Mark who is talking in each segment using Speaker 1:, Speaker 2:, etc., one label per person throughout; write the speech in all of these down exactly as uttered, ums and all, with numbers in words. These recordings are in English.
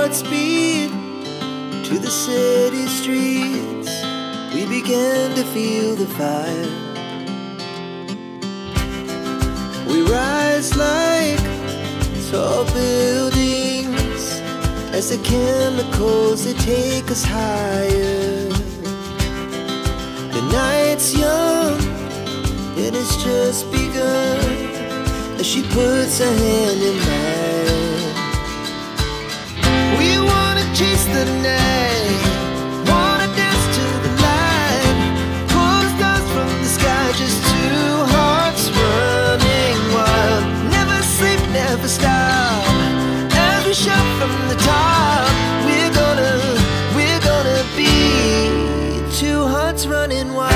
Speaker 1: hearts beat to the city streets. We began to feel the fire. We rise like tall buildings as the chemicals, they take us higher. The night's young, it has just begun, as she puts her hand in mine. We wanna chase the night, wanna dance to the light, pull the stars from the sky, just two hearts running wild. Never sleep, never stop, as we shout from the top. We're gonna, we're gonna be two hearts running wild.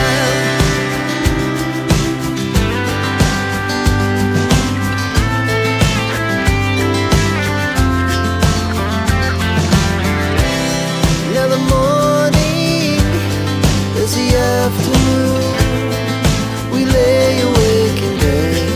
Speaker 1: Afternoon, we lay awake in bed.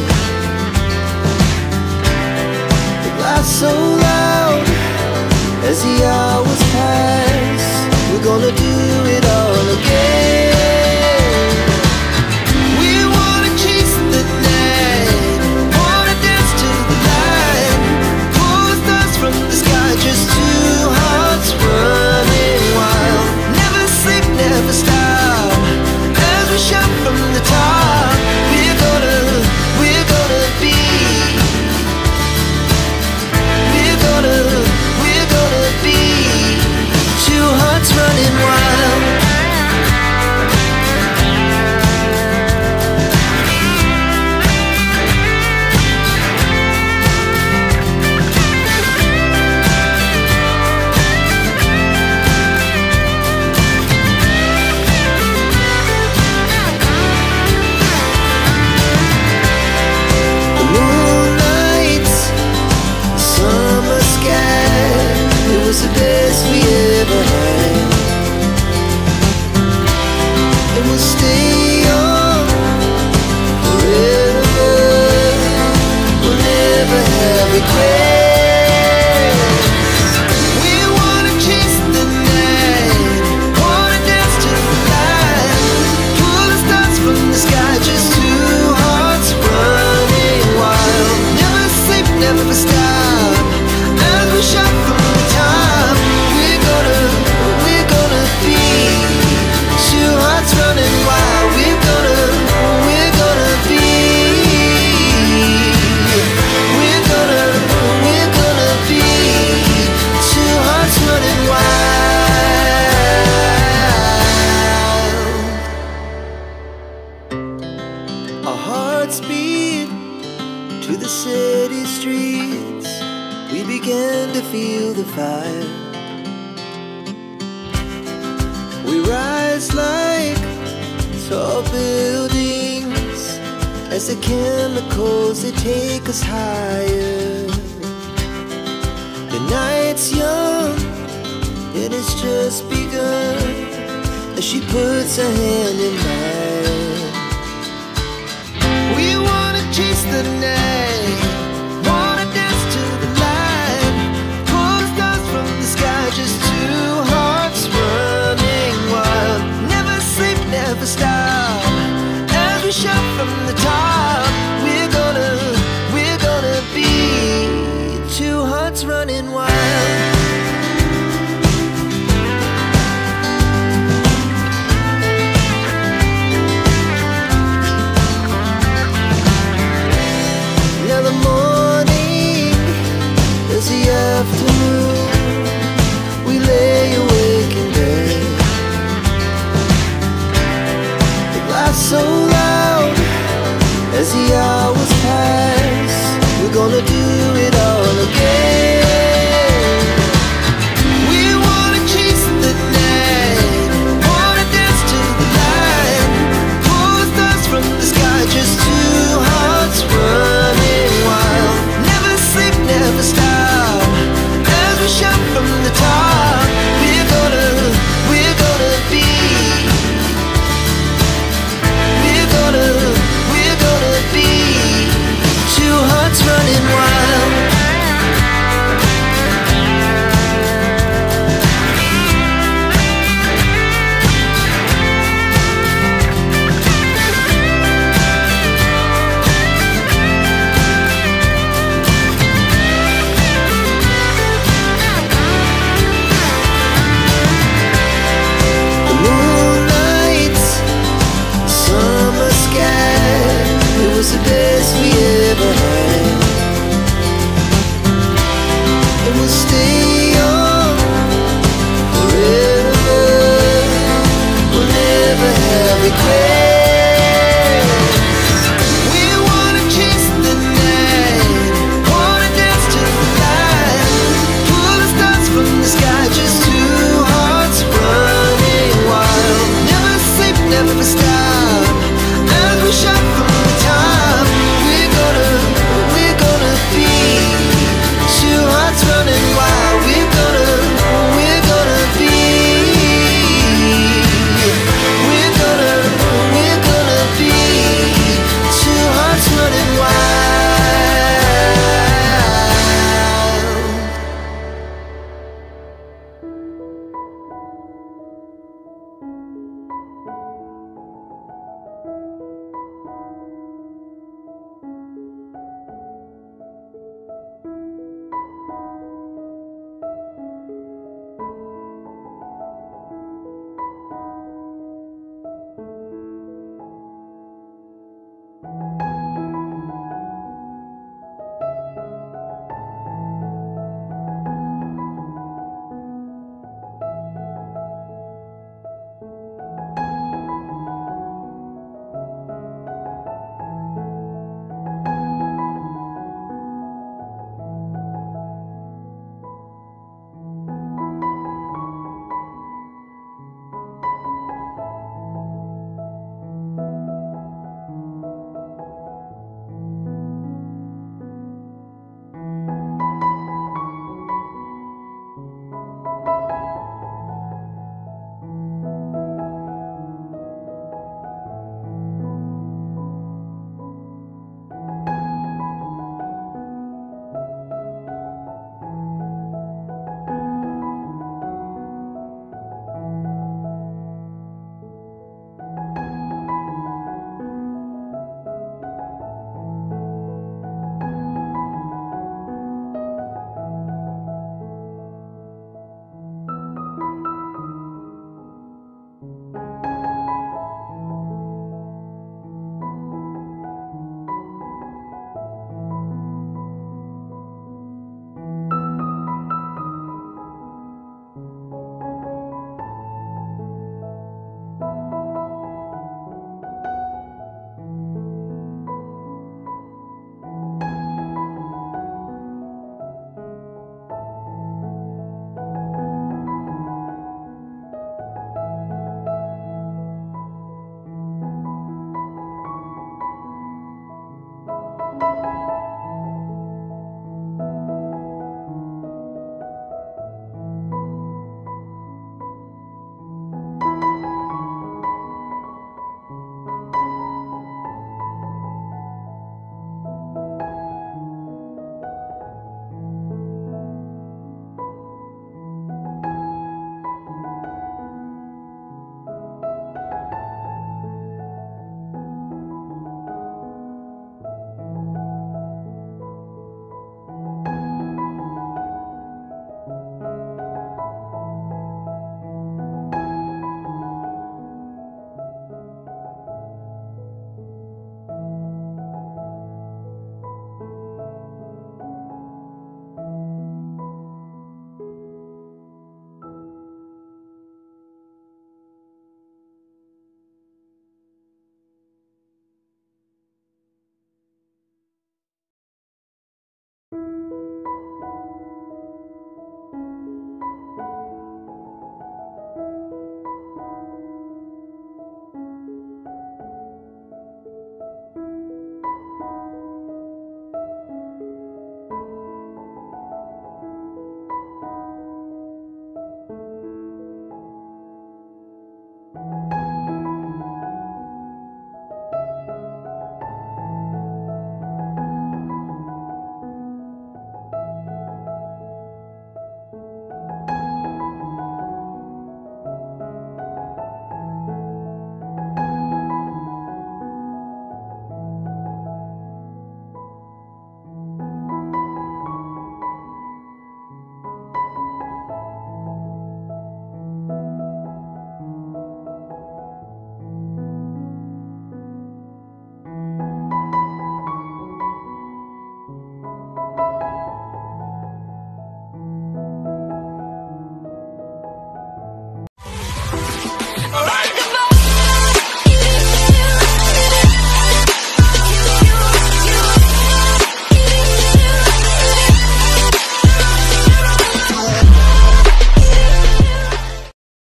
Speaker 1: The glass so loud as the hours pass. We're gonna do it all again. We wanna chase the night, wanna dance to the light, pull the stars from the sky, just two hearts running wild. Never sleep, never stop, shout from the top. We're gonna, we're gonna be, we're gonna, we're gonna be two hearts running wild. The best we ever had, and we'll stay young forever. We'll never have regrets. We wanna chase the night, wanna dance to the light, pull the stars from the sky, just two hearts running wild. Never sleep, never stop, as we shout from the top. Running wild, we're gonna, we're gonna be, we're gonna, we're gonna be two hearts running wild. Our hearts beat to the city streets. We began to feel the fire. We rise like tall buildings as the chemicals, they take us higher. The night's young, it has just begun, as she puts her hand in mine. We wanna chase the night.